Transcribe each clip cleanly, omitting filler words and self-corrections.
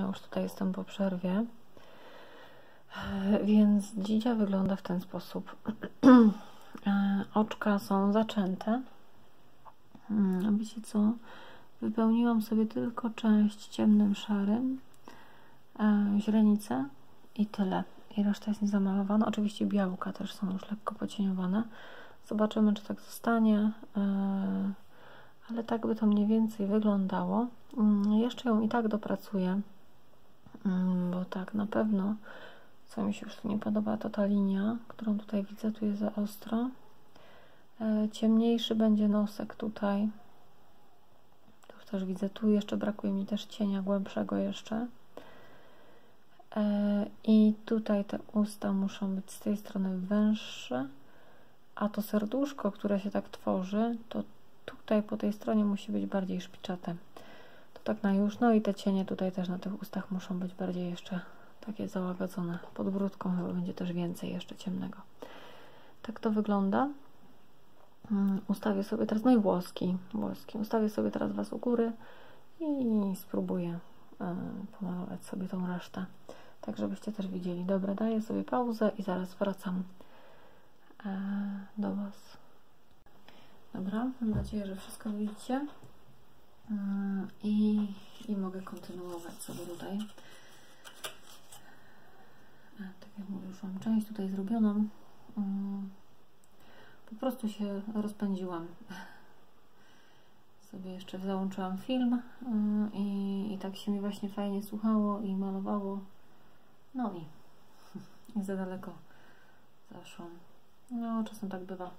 już tutaj jestem po przerwie. Więc dzidzia wygląda w ten sposób. Oczka są zaczęte. A wiecie co? Wypełniłam sobie tylko część ciemnym, szarym, źrenicę i tyle. I reszta jest niezamalowana. Oczywiście białka też są już lekko pocieniowane. Zobaczymy, czy tak zostanie. Ale tak by to mniej więcej wyglądało. Jeszcze ją i tak dopracuję, bo tak na pewno, co mi się już tu nie podoba, to ta linia, którą tutaj widzę, tu jest za ostro. Ciemniejszy będzie nosek tutaj. Tu też widzę, tu jeszcze brakuje mi też cienia głębszego jeszcze. I tutaj te usta muszą być z tej strony węższe, a to serduszko, które się tak tworzy, to tutaj po tej stronie musi być bardziej szpiczate. To tak na już. No i te cienie tutaj też na tych ustach muszą być bardziej jeszcze takie załagodzone. Pod bródką chyba będzie też więcej jeszcze ciemnego. Tak to wygląda. Ustawię sobie teraz, no i włoski. Ustawię sobie teraz Was u góry i spróbuję pomalować sobie tą resztę. Tak, żebyście też widzieli. Dobra, daję sobie pauzę i zaraz wracam do Was. Dobra, mam nadzieję, że wszystko widzicie i mogę kontynuować sobie tutaj. Tak jak mówię, już mam część tutaj zrobioną. Po prostu się rozpędziłam. Sobie jeszcze załączyłam film i tak się mi właśnie fajnie słuchało i malowało. No i za daleko zaszłam. No, czasem tak bywa.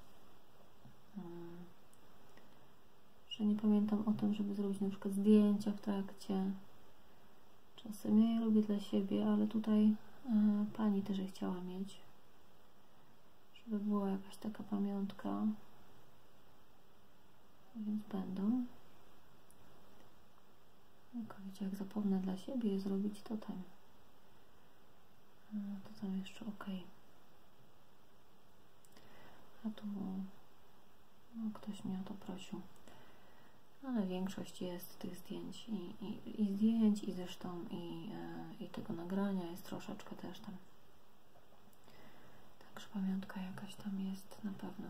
Że nie pamiętam o tym, żeby zrobić na przykład zdjęcia w trakcie. Czasem ja je robię dla siebie, ale tutaj pani też je chciała mieć. Żeby była jakaś taka pamiątka. Więc będą. Wiecie, jak zapomnę dla siebie je zrobić, to tam. To tam jeszcze ok. A tu no, ktoś mnie o to prosił. Ale większość jest tych zdjęć i zdjęć, i zresztą i tego nagrania jest troszeczkę też tam. Także pamiątka jakaś tam jest na pewno.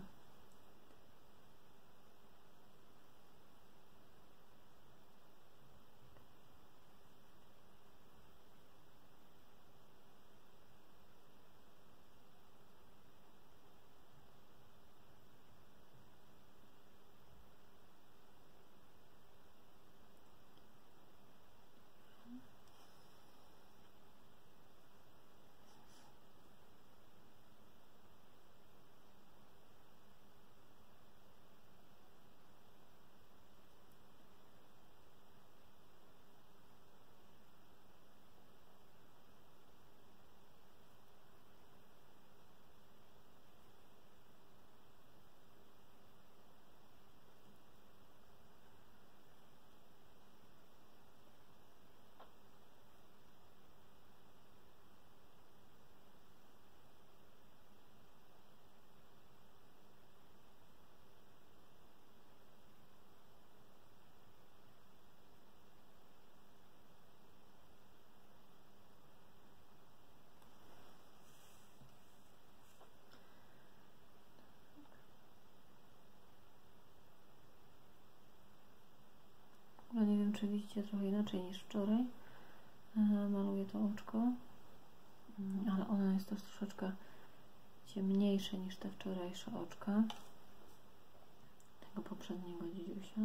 Ja nie wiem, czy widzicie trochę inaczej niż wczoraj. Maluję to oczko, ale ono jest też troszeczkę ciemniejsze niż te wczorajsze oczka tego poprzedniego dzidziusia.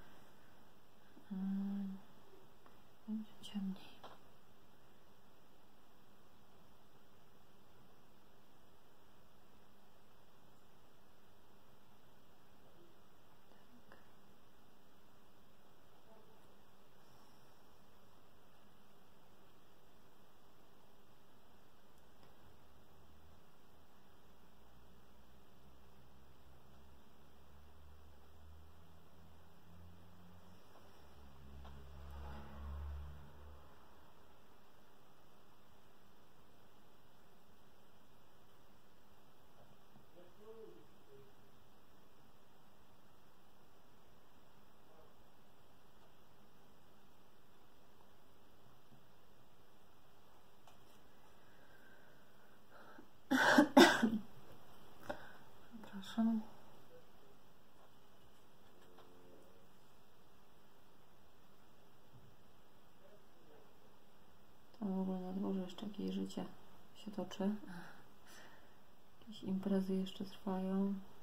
Będzie ciemniej. jeszcze jakieś życie się toczy. Jakieś imprezy jeszcze trwają.